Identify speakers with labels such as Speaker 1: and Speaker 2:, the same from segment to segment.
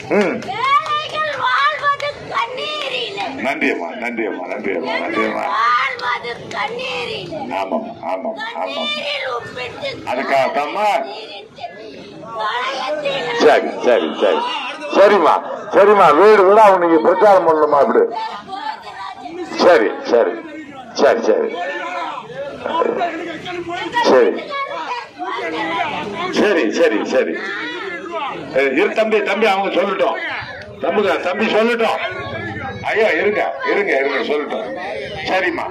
Speaker 1: நன்றியம்மா நன்றியம்மா நன்றியம்மா நன்றியம்மா. ஆமாம் ஆமாம் ஆமாம். அதுக்காகத்தாம்மா. சரி சரி சரி சரிம்மா சரிம்மா. வீடு வீடா உனக்கு பிரச்சாரம் பண்ணணுமா? அப்படி சரி சரி சரி சரி சரி சரி சரி சரி. தம்பி தம்பி அவங்க சொல்லட்டும். தம்பி சொல்லட்டும். ஐயா இருங்க இருங்க இருங்க சொல்லட்டும். சரிம்மா.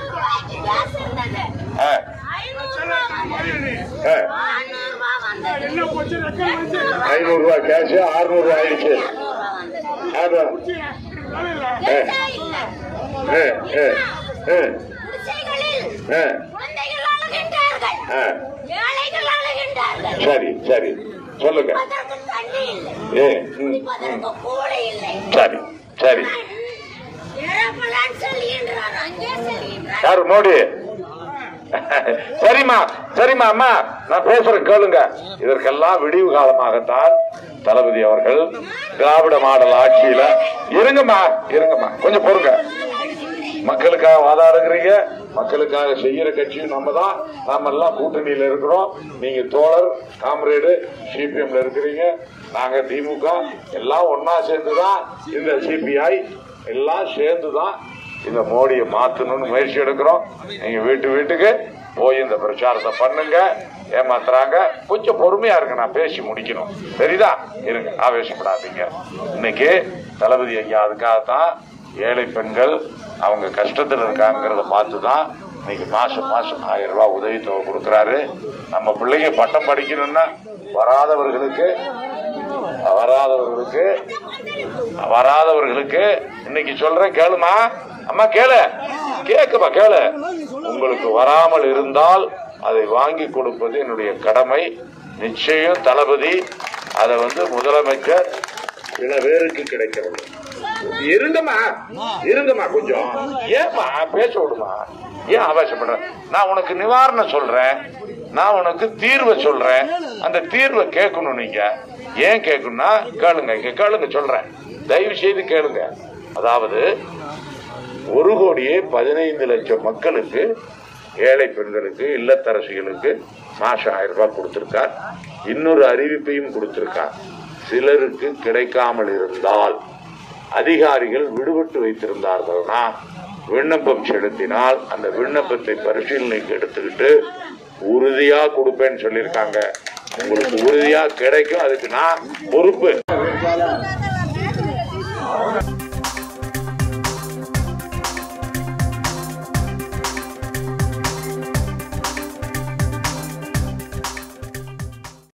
Speaker 1: 500 ரூபாய் கேஷ் 600 ரூபாய் ஆயிடுச்சு. சரி சரி சொல்லுங்க. சரி சரி. யாரு? மோடி. சரிம்மா சரிம்மா. அம்மா நான் பேசுறேன் கேளுங்க. இதற்கெல்லாம் விடிவு காலமாகத்தான் தளபதி அவர்கள் திராவிட மாடல் ஆட்சியில இருங்கம்மா இருங்கம்மா கொஞ்சம் பொறுங்க. மக்களுக்காக வாதாடுகிறீங்க. மக்களுக்காக செய்யற கட்சியும் நம்ம தான். நாம எல்லாம் கூட்டணியில இருக்கிறோம். நீங்க தோழர் காம்ரேடு சிபிஎம்ல இருக்கிறீங்க. நாங்க திமுக எல்லாம் ஒன்னா சேர்ந்துதான் இந்த சிபிஐ எல்லாம் சேர்ந்துதான் இந்த மோடியை மாத்தணும்னு முயற்சி எடுக்கிறோம். நீங்க வீட்டுக்கு போய் இந்த பிரச்சாரத்தை பண்ணுங்க. ஏமாத்துறாங்க. கொஞ்சம் பொறுமையா இருங்க. நான் பேசி முடிக்கணும். சரிதா? இருங்க, ஆவேசப்படாதீங்க. இன்னைக்கு தளபதி ஐயா அதுக்காகத்தான் ஏழை பெண்கள் அவங்க கஷ்டத்தில் இருக்காங்கிறத பார்த்துதான் இன்னைக்கு மாசம் 1000 ரூபாய் உதவித்தொகை கொடுக்கிறாரு. நம்ம பிள்ளைங்க பட்டம் படிக்கணும்னா வராதவர்களுக்கு இன்னைக்கு சொல்றேன் கேளுமா. அம்மா கேக்குமா கேளு. உங்களுக்கு வராமல் இருந்தால் அதை வாங்கி கொடுப்பது என்னுடைய கடமை. நிச்சயம் தளபதி அதை முதலமைச்சர் சில பேருக்கு கிடைக்கிறது. இருங்கம்மா கொஞ்சம். ஏமா பேச விடுமா? ஏன் ஆவேசப்படுற? நான் உனக்கு நிவாரணம் சொல்றேன். நான் உனக்கு தீர்வை சொல்றேன். அந்த தீர்வை கேட்கணும். நீங்க ஏன் கேட்கணும்னா கேளுங்க சொல்றேன். தயவு செய்து கேளுங்க. அதாவது 1,15,00,000 மக்களுக்கு, ஏழை பெண்களுக்கு, இல்லத்தரசிகளுக்கு மாசம் 1000 ரூபாய் கொடுத்திருக்கார். இன்னொரு அறிவிப்பையும் கொடுத்திருக்கார். சிலருக்கு கிடைக்காமல் இருந்தால் அதிகாரிகள் விடுபட்டு வைத்திருந்தார்கள்னா விண்ணப்பம் செலுத்தினால் அந்த விண்ணப்பத்தை பரிசீலனைக்கு எடுத்துக்கிட்டு உறுதியா கொடுப்பேன்னு சொல்லியிருக்காங்க. உங்களுக்கு உறுதியா கிடைக்கும். அதுக்கு நான் பொறுப்பு.